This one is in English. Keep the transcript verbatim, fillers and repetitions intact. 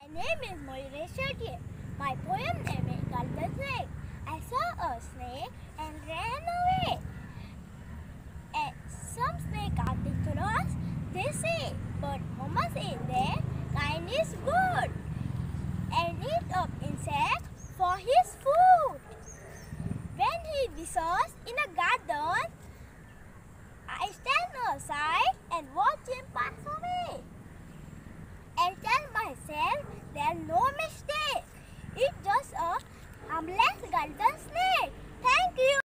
My name is Moira Shetty. My poem name is Called the Snake. I saw a snake and ran away. And some snake are the cross, they say, but Mama say they